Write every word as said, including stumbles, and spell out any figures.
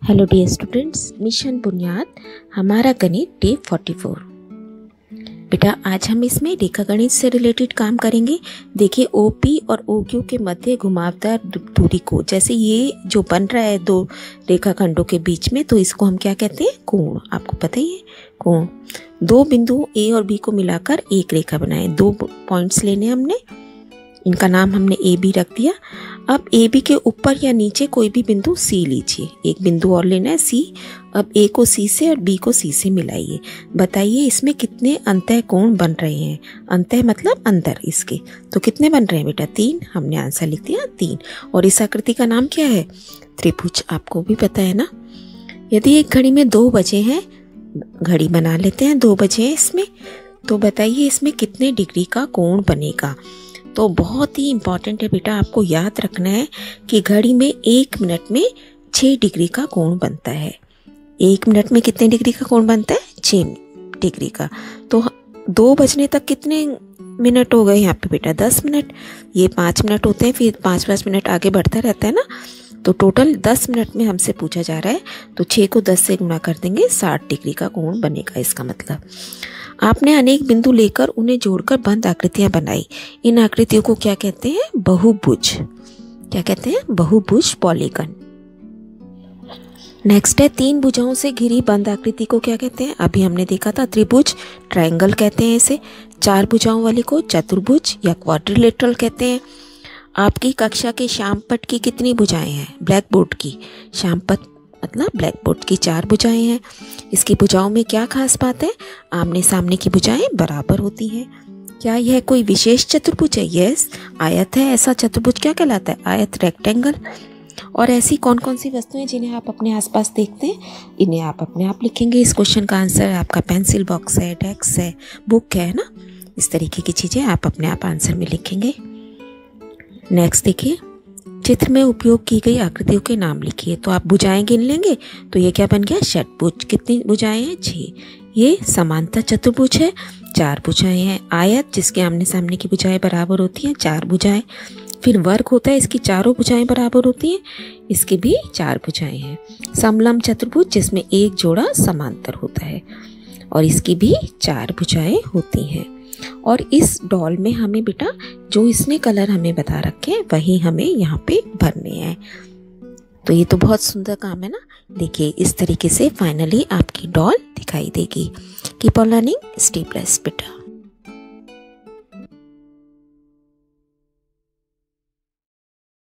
Hello dear students, mission बुनियाद हमारा गणित डे फोर्टी फोर। बेटा आज हम इसमें रेखा गणित से रिलेटेड काम करेंगे। देखिए ओपी और ओक्यू के मध्य घुमावदार दूरी को, जैसे ये जो बन रहा है दो रेखाखंडों के बीच में, तो इसको हम क्या कहते हैं? कोण। आपको पता ही है कोण। दो बिंदु ए और बी को मिलाकर एक रेखा बनाए। दो पॉइंट्स लेने हमने, इनका नाम हमने ए बी रख दिया। अब ए बी के ऊपर या नीचे कोई भी बिंदु सी लीजिए। एक बिंदु और लेना है सी। अब ए को सी से और बी को सी से मिलाइए। बताइए इसमें कितने अंतः कोण बन रहे हैं? अंतः मतलब अंदर इसके। तो कितने बन रहे हैं बेटा? तीन। हमने आंसर लिख दिया तीन। और इस आकृति का नाम क्या है? त्रिभुज। आपको भी पता है ना। यदि एक घड़ी में दो बजे हैं, घड़ी बना लेते हैं, दो बजे हैं इसमें, तो बताइए इसमें कितने डिग्री का कोण बनेगा? तो बहुत ही इम्पॉर्टेंट है बेटा, आपको याद रखना है कि घड़ी में एक मिनट में छः डिग्री का कोण बनता है। एक मिनट में कितने डिग्री का कोण बनता है? छः डिग्री का। तो दो बजने तक कितने मिनट हो गए यहाँ पे बेटा? दस मिनट। ये पाँच मिनट होते हैं, फिर पाँच पाँच मिनट आगे बढ़ता रहता है ना। तो टोटल दस मिनट में हमसे पूछा जा रहा है, तो छः को दस से गुणा कर देंगे, साठ डिग्री का कोण बनेगा। इसका मतलब आपने अनेक बिंदु लेकर उन्हें जोड़कर बंद आकृतियां बनाई। इन आकृतियों को क्या कहते हैं? बहुभुज। क्या कहते हैं? बहुभुज, पॉलीगन। नेक्स्ट है तीन भुजाओं से घिरी बंद आकृति को क्या कहते हैं? अभी हमने देखा था त्रिभुज, ट्रायंगल कहते हैं इसे। चार भुजाओं वाली को चतुर्भुज या क्वाड्रिलेटरल कहते हैं। आपकी कक्षा के श्यामपट्ट की कितनी भुजाएं हैं? ब्लैक बोर्ड की श्यामपट्ट मतलब ब्लैक बोर्ड की चार भुजाएं हैं। इसकी भुजाओं में क्या खास बात है? आमने सामने की भुजाएं बराबर होती हैं। क्या यह कोई विशेष चतुर्भुज है? यस, आयत है। ऐसा चतुर्भुज क्या कहलाता है? आयत, रेक्टेंगल। और ऐसी कौन कौन सी वस्तुएं जिन्हें आप अपने आसपास देखते हैं, इन्हें आप अपने आप लिखेंगे। इस क्वेश्चन का आंसर आपका पेंसिल बॉक्स है, डेस्क है, बुक है ना। इस तरीके की चीजें आप अपने आप आंसर में लिखेंगे। नेक्स्ट देखिए, चित्र में उपयोग की गई आकृतियों के नाम लिखिए। तो आप भुजाएं गिन लेंगे, तो ये क्या बन गया? षटभुज। कितनी भुजाएं हैं? छह। ये समांतर चतुर्भुज है, चार भुजाएं हैं। आयत, जिसके आमने सामने की भुजाएं बराबर होती हैं, चार भुजाएं। फिर वर्ग होता है, इसकी चारों भुजाएं बराबर होती हैं, इसकी भी चार भुजाएं हैं। समलंब चतुर्भुज, जिसमें एक जोड़ा समांतर होता है, और इसकी भी चार भुजाएं होती हैं। और इस डॉल में हमें बेटा जो इसने कलर हमें बता रखे हैं वही हमें यहाँ पे भरने हैं। तो ये तो बहुत सुंदर काम है ना। देखिए इस तरीके से फाइनली आपकी डॉल दिखाई देगी। Keep on learning, stay blessed बेटा।